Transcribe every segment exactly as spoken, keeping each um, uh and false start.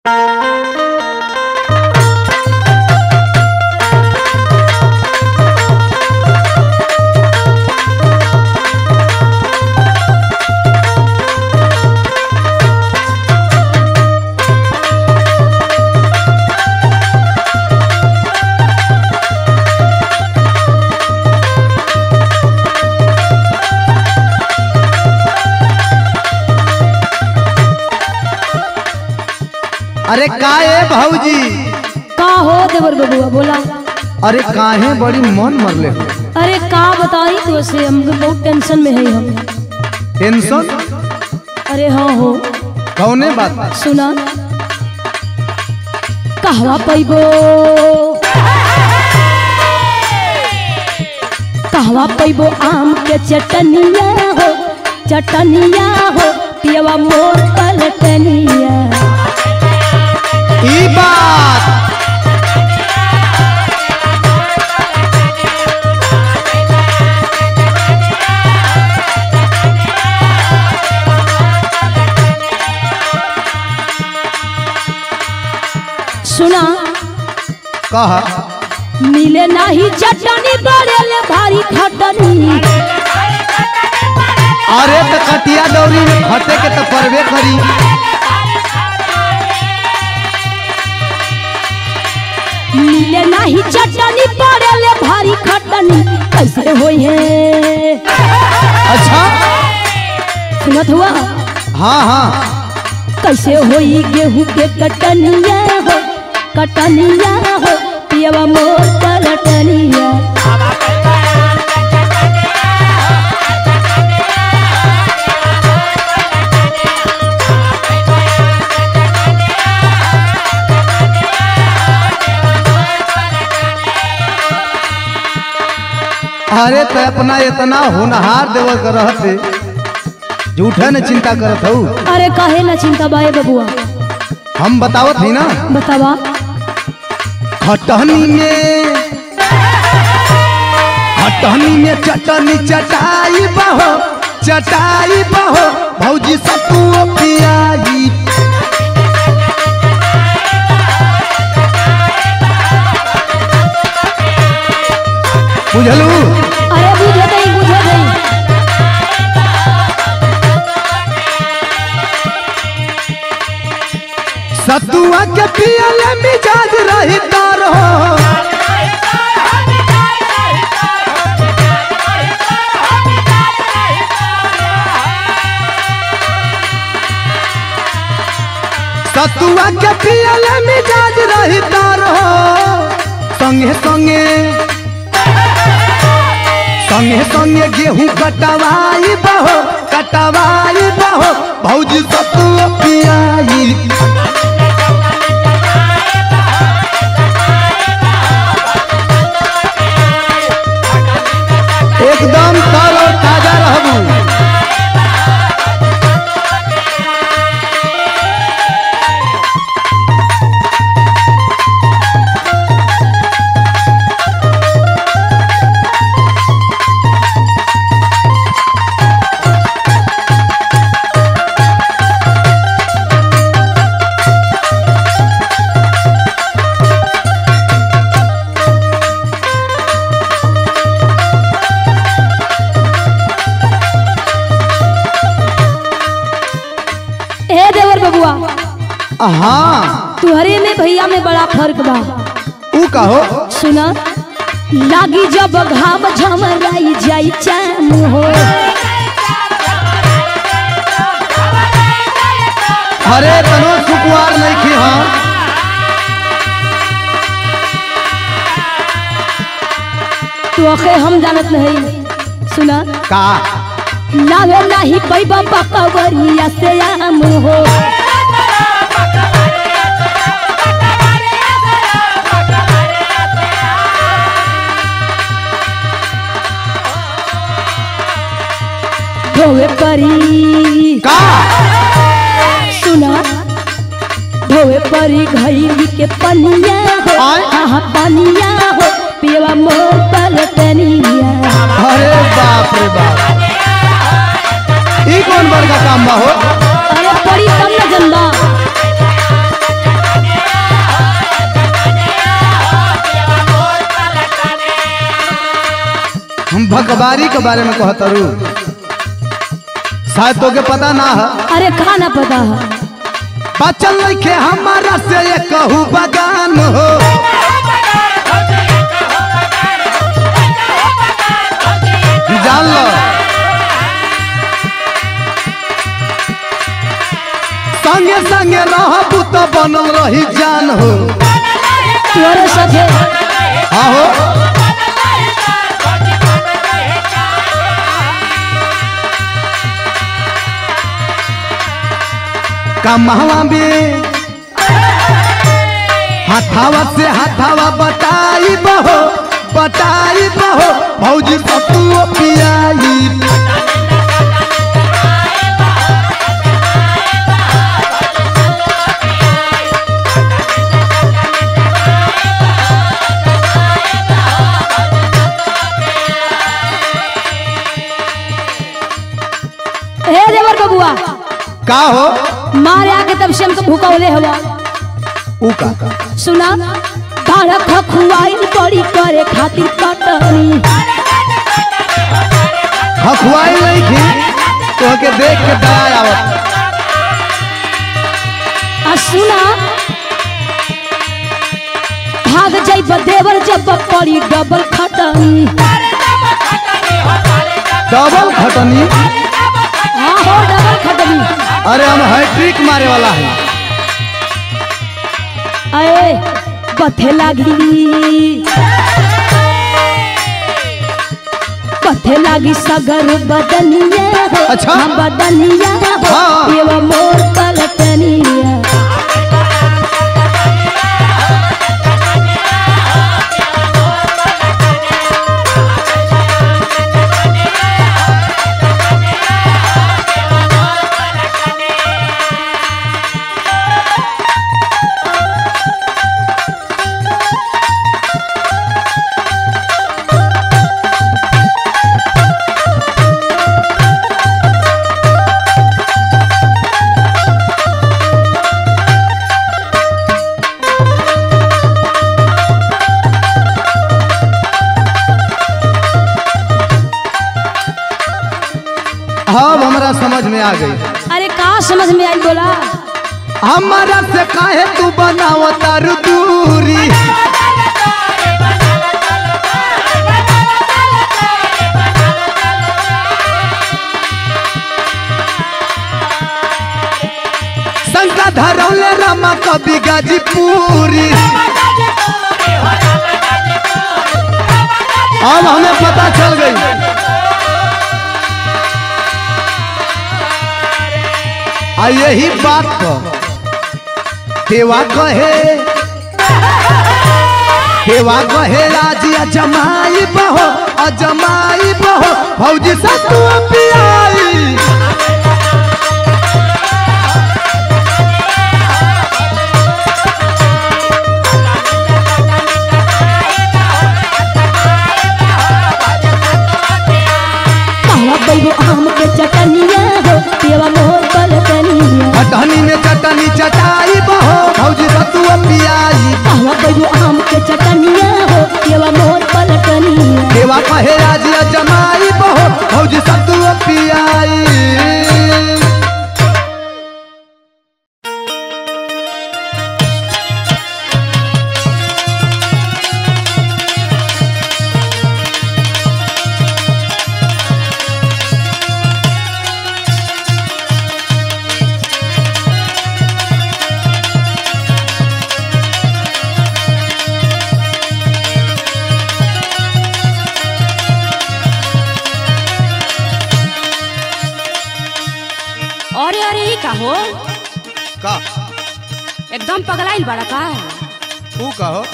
अरे का है भाऊजी? का हो देवर बबुआ बोला। अरे काहे बड़ी मन मरले हो? अरे का बताई तो से हम बहुत टेंशन में है हम। टेंशन? अरे हाँ हो। कौने बात? सुना कहवा पैबो कहवा पैबो आम के चटनिया हो चटनिया हो पियवा मोर पलटनिया। ई बात सुना कहा मिले नाही चटनी बड़ेले भारी खटनी। अरे तो कटिया दौरी में घटे के तो परवे करी। मिले नाही चटनी बड़ेले भारी खटनी कैसे होई है? अच्छा सुनत हुआ? हाँ हाँ। कैसे होई गेहूं के कटनिया हो कटनिया हो पियवा मोर पलटनिया। अरे तो अपना इतना होनहार देवल कर रहते झूठा न चिंता करत हूँ। अरे काहे ना चिंता बाए बबुआ? हम बतावत ही ना। बतावा। खटनी में खटनी में चटनी चटाई बहो चटाई बहो भौजी सतुओ पियाई। बुझलू? अरे बुझे नहीं बुझे नहीं। सतुआ के पियले मिजाज रही तार हो। सतुआ के पियले मिजाज रही तार हो। संगे संगे संगे संगे गेहूं कटवाई बहो कटवाई बहो भौजी सतुआ पियाई। एकदम तारो ताजा रहबू। हाँ तुहरे में भैया में बड़ा फर्क बा। ऊ कहो? सुना लागी जब घाम झमराई जाई चाम हो। अरे तनो सुकुआर नहीं खी। हाँ तो अखे हम जानत नहीं। सुना का लावे नाही पैबा पकवरिया से आम हो। धोवे परी का सुना धोवे परी घैली के पनिया हो। हाँ पनिया हो पियवा मोर पलटनिया। अरे बाप रे बाप ई कौन बड़का काम बा हो? अरे बड़ी कम न जनबा। भकबारी के बारे में कहतरू शायद तो के पता ना है। अरे कहा ना पता है। बचल लिखे हमारा से ये कहू बगान हो। जान लो संगे संगे रहबू तो बनल रही जान हो। तोरे साथे हाँ हो कमावा में हाथावा से हाथावा बताई बहो बताई बहो भौजी सतुओ पियाई। हे देवर बबुआ का हो मारे आके तब से हमको भूकौले हवा। ऊ का सुना बाड़ा खखुआई बड़ी करे खातिर कटनी। हखुआई नहीं थी तो के देख के दया आवत। आ सुना भाग जाई देवर जब पड़ी डबल खटनी। डबल खटनी हाँ हो डबल खटनी। अरे हम हैट्रिक मारे वाला है। अरे बथे लागी बथे लागी सगर बदनिया हो। अच्छा बदनिया हो हाँ। ये वो मोर पलटनिया। हाँ हमारा समझ में आ गई। अरे कहाँ समझ में आई बोला। हमारा से काहे तू बनावता दूरी। शंका धरौले रामा कवि गाजीपुरी। अब हमें पता चल गई। आ यही बात पर देवा कहे देवा कहे राजी अजमाई बहो अजमाई बहो भौजी सतुआ पियाई। आम के चटनिया हो पेवा मोर पलटनिया। चटनी में चटनी चटाई बहो भौजी सतुआ पियाई। आम के चटनिया हो पेवा मोर पलटनिया। देवा कहे राजी अजमाई बहो भौजी सतुआ पियाई। अरे अरे ई का हो का एकदम पगलाइल बड़ा का। तू कहो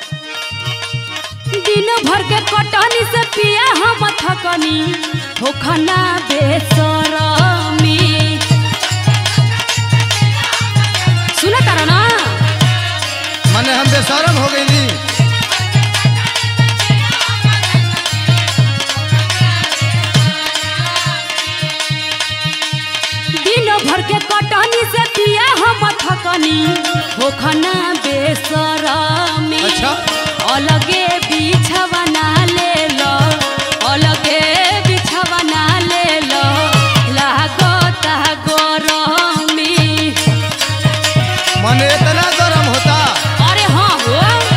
दिन भर के कटनी से पिया हम थकनी हो खाना बेसरमी। सुना तारा ना मने हम बेशरम हो गई। दिन भर के कटनी से पिया हम थकनी हो खाना बेसरमी। अच्छा अलगे बिछवना ले लो अलगे मने इतना गरम होता। अरे हाँ हो।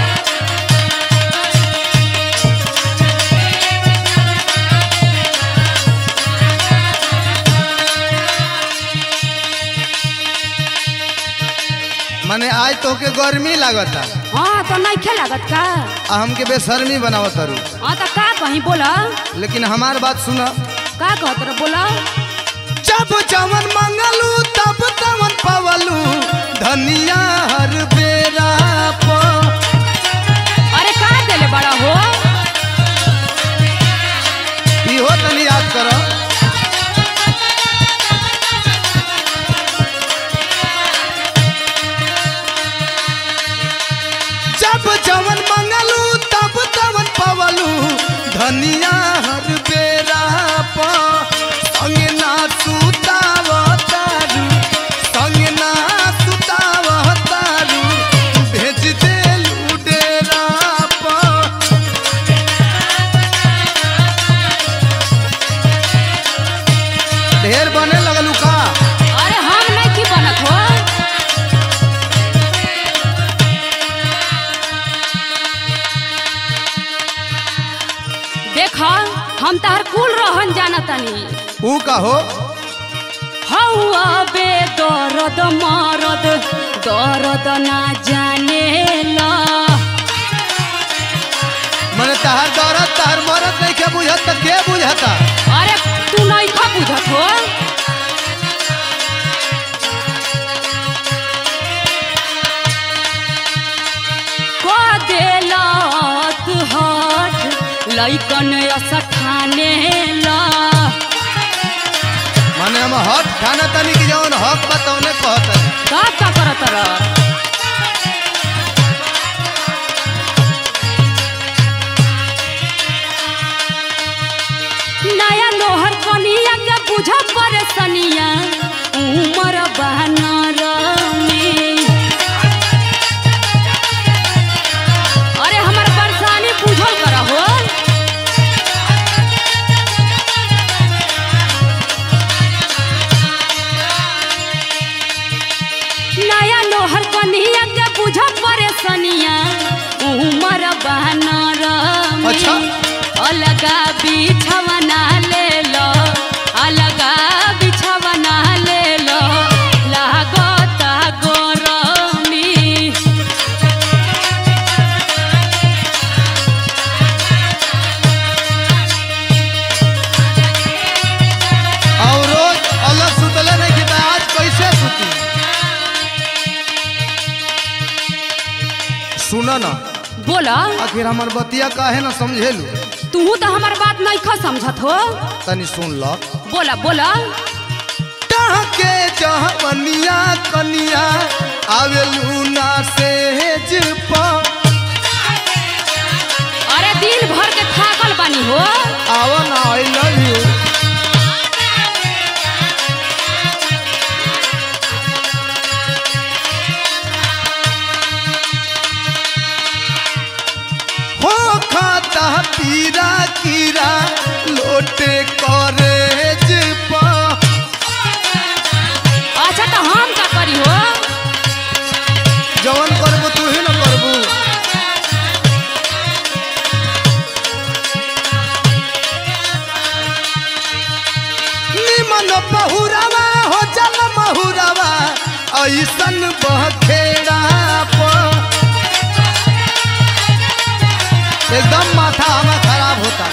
मने आज तो के गर्मी लागता। हाँ तो नहीं खे लागत का। आ हमके बेशर्मी बनावत तारू। हाँ तो का कहीं बोला। लेकिन हमार बात सुना। का कहत रह बोला। जब जवन मंगलू तब तवन पवलू धनिया हर बेरा प। अरे का देले बड़ा हो। इहो तनी याद करो। जब जवन मंगलू तब तवन पवलू धनिया हर बेरा प। संग ना सुताव तारू संग ना सुताव तारू भेज देलू डेरा प। ढेर बने लगलू का। अरे हम नहीं की बनत हो। देखा हम तार कुल रहन जाना तनी। ऊ का हो। हौआ बे दर्द मरद दर्द ना जाने ला। मने तहार दौरत तहार मरत नहीं के बुझत त के बुझता। अरे तू नहीं खा बुझत हो। को देलत हट लइकन असठाने ला। माने हम हक खाना तनी की जौन हक बताउने कहत। का का करत रह। नया नोहर कनिया के बुझा परेशानिया उमर बहनर में। अरे हमार परेशानी बुझल करा हो। नया नोहर कनिया के बुझा परेशानिया उमर बहनर में। अच्छा। अलगा बिछवना ले लो अलगा बिछवना ले लो लागता गरमी। और रोज अलग सुतले नहीं की आज कैसे सुती। सुना ना। बोला। आखिर हमार बतिया काहे ना समझेलू। तू तो हमार बात नहीं खा समझत हो। तनी सुन लो। बोला बोला। के जहवनिया कनिया आवेलू ना सेज प। अरे दिन भर के थाकल बानी हो। आवा ना आई लव यू। हो खाता पीरा कीरा लोटे करेज प। अच्छा तो हम का करी हो। जवन करबू तू ही न करबू। निमन बहुरावा हो जल महुरावा ऐसन बखेड़ा प। एकदम माथा हमें खराब होता।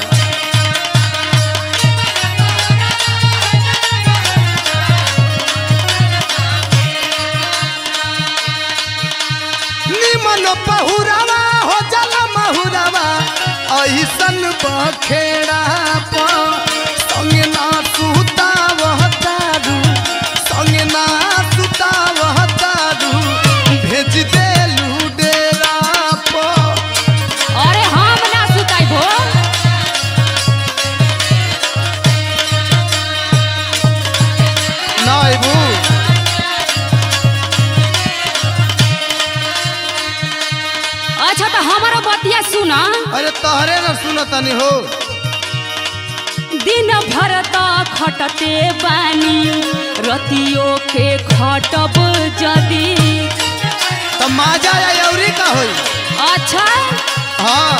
निमन बहुरावा हो जल महुरावा ऐसन बखेड़ा प। संग ना सुतावह तारू संग ना सुतावह तारू भेज देलू डेरा प। अरे हम ना सुताई भो। ना अबू। अच्छा तो हमारा बतिया सुना। अरे तहरे न सुनतनी हो। दिन भर त खटते बानी रतियो के खटब जदी। माजा या यौरी का होई। अच्छा हाँ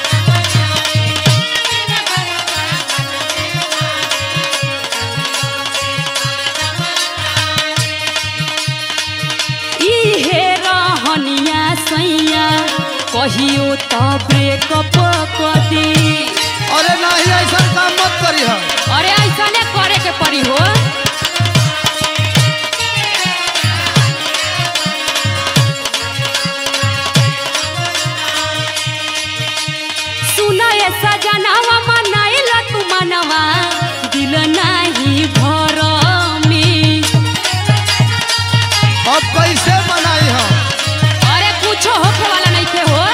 इहे रहनिया सैया कहियो तो ब्रेकअप कर दी। अरे नहीं ऐसा काम मत करी हम। अरे ऐसा ने करे के पड़ी हो। सुना ऐसा जनावा मनाइला तू मनवा दिल नहीं भर में। अब कैसे बनाई हम? अरे कुछो होखे वाला नहीं थे हो।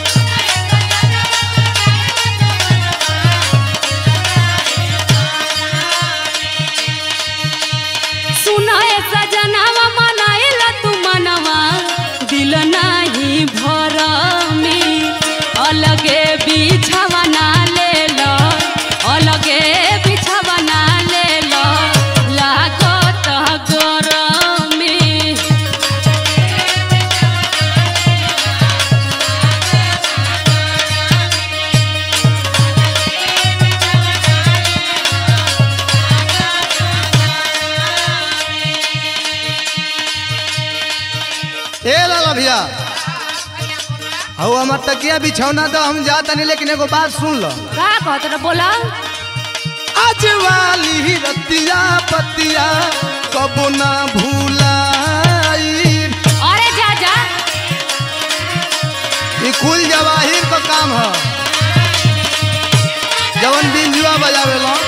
सुना ऐसा जनावा मनाइला तू मनवा दिल नहीं भर में। अलगे बिछावा ना ले लो, अलगे बिछावा ना ले लो, लागत गरम में। ए लाला भैया हऊ हमार तकिया बिछौना तो हम जाता नहीं, लेकिन एगो बात सुन लो। का कहत रहा बोला? आज वाली रतिया पतिया कबो ना भूलाई। अरे जा जा ये कुल जवाहिर का काम है, जवन बिंजुआ बजावे लो।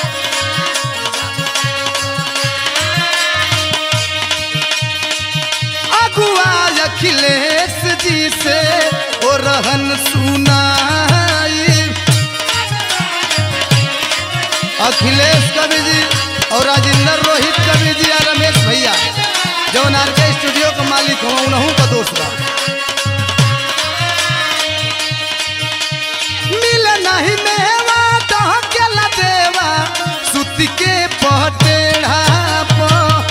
अगुआ अखिलेश जी से वो रहन सुनाई। अखिलेश कवि जी और राजेंद्र रोहित कवि जी और रमेश भैया जौन आर के स्टूडियो का मालिक हो उनहू का दोस्त बा। मिल नहीं मेवा तो केला देवा सुती के पटेढ़ा पर।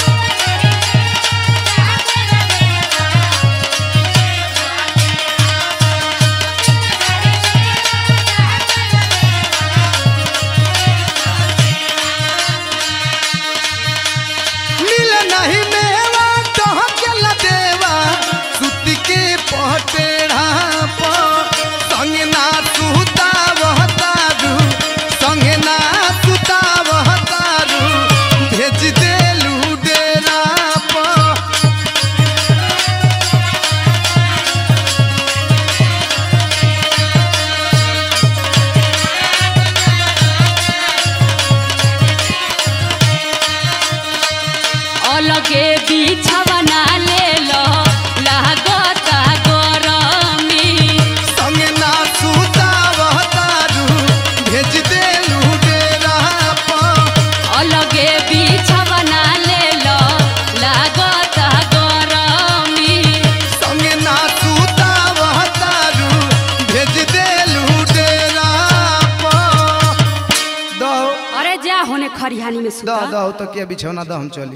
अलगे बिछावा ना ले लो, लागत गरम में। संगे ना सुतावह तारू भेज देलू डेरा पर। अलगे बिछावा ना ले लो, लागत गरम में। संगे ना सुतावह तारू भेज देलू डेरा पर। दो अरे जा होने खरिहानी में दो सुता। दो तकिया बिछौना दो हम चली।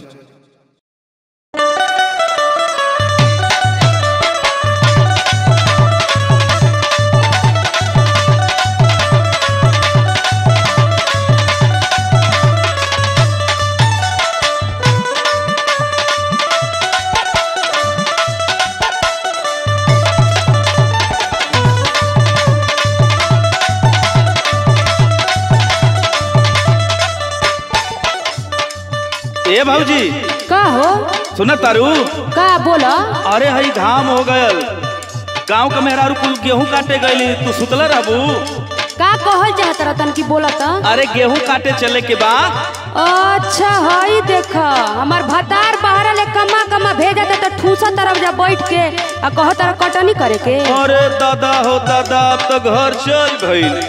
ए भौजी का हो? सुन तारू। का बोला? अरे हई घाम हो गयल, गांव के मेहरारू कुल गेहूं काटे गईली, तू सुतल रहबू? का कहल चाहत रतन की बोलत? अरे गेहूं काटे चले के बा। अच्छा हई देखा हमार भतार बाहर ले कमा कमा भेजत त ठूसा तरफ जा बैठ के आ कहत रह कटनी करे के। अरे दादा हो दादा अब तो घर चल गईल।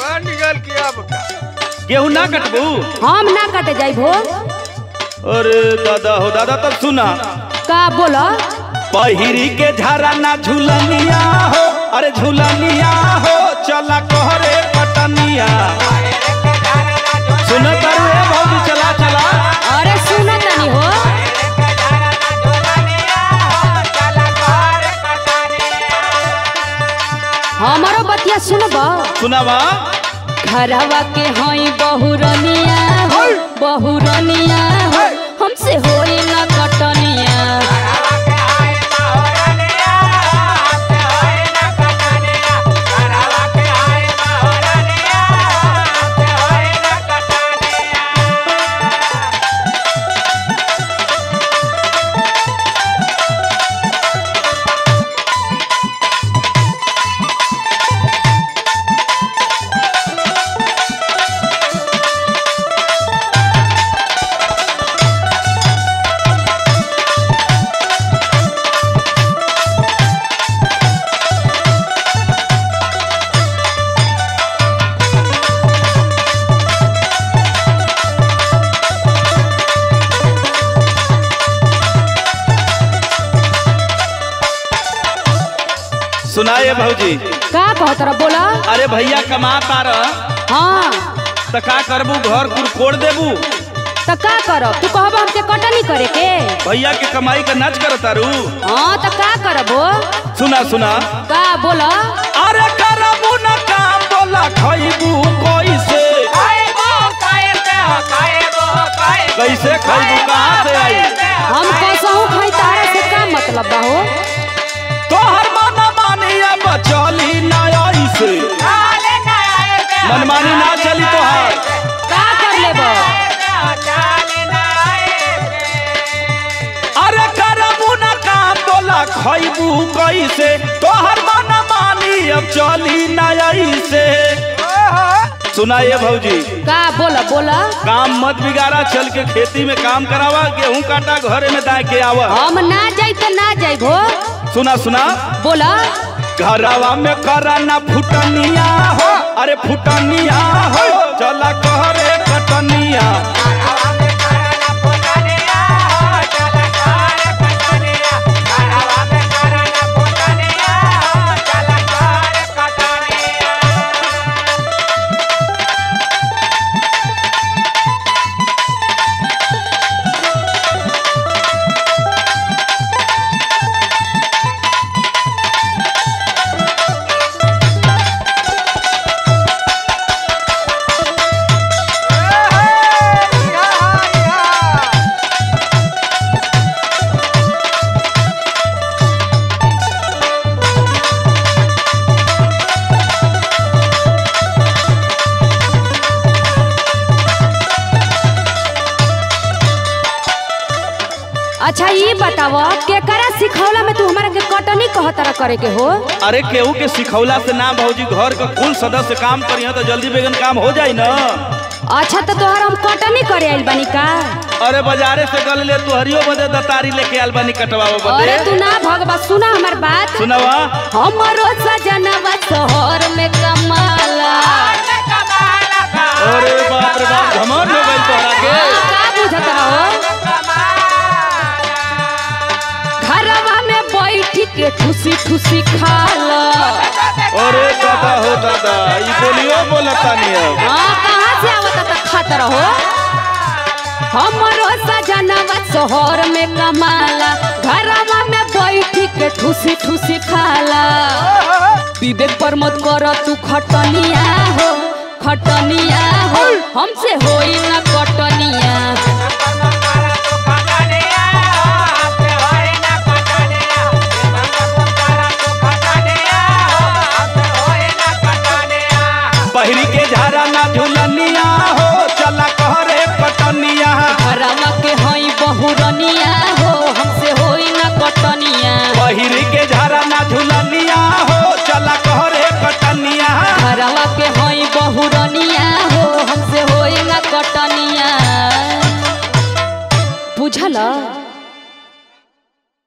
गेहूं ना कटबू? हम ना कटे जाई भो। अरे दादा हो दादा तब सुना। का बोला? पहिरी के झारा ना झूलनिया हो, अरे झूलनिया हो चला कहरे पटनिया। सुन तारू ए भौजी चला चला। अरे सुन तनी हो। बतिया सुनबा सुनावा। घरवा के हई बहुरनिया हो बहुरनिया हो हमसे होई ना कटनिया। सुनाए भौजी का कहत रहा बोला। अरे भैया कमा पार हाँ तो का करबू घर कुर कोड़ देबू तो का करब तू कहब हमके कटनी करे के। भैया के कमाई का नाच कर तारू। हाँ तो का करबो सुना सुना का बोला। अरे करबू ना काम बोला खइबू कैसे कैसे खइबू कहाँ से आई। हम कैसहू खाई तारा से का मतलब बा हो। तोहर मन मानिया बचली ना ऐसे मनमानी ना चली तोहर। का कर लेबो अरे करबू ना काम बोला खइबू कैसे तोहर मन मानी अब चली ना ऐसे। सुनाइए भौजी का बोला बोला। काम मत बिगाड़ा चल के खेती में काम करावा गेहूं काटा घरे में दाए के आवा। हम ना जाई तो ना जाई भो। सुना सुना बोला घरवा में करा ना फुटनिया हो अरे फुटनिया हो चला कहरे कटनिया। अच्छा ये बताव केकरा सिखौला में तू हमारा के कटनी कहतरा करे के हो। अरे केहू के सिखौला से ना भौजी घर का कुल सदस्य काम करिए तो जल्दी बेगन काम हो जाई ना। अच्छा तो तोहर हम कटनी करे आइल बानी का। अरे बाजारे से गल ले तू हरियो बदे दतारी लेके आइल बानी कटवावे बदे। अरे तू ना भगवा सुना हमार बात। सुनावा हमरो सजनवा शहर में कमाला। अरे बाप रे बाप घमंड हो गइल तोहरा के। का बुझत रहो घरवा में बैठी के ठुसी ठुसी खाला। अरे दादा हो दादा ई बोलियो बोलता नहीं है। हाँ कहाँ से आवत त खात रहो। हमरो सजनवा शहर में कमाला घरवा में बैठी के ठुसी ठुसी खाला। विवेक पर मत कर तू खटनिया हो खटनिया हो हमसे होई ना कटनिया।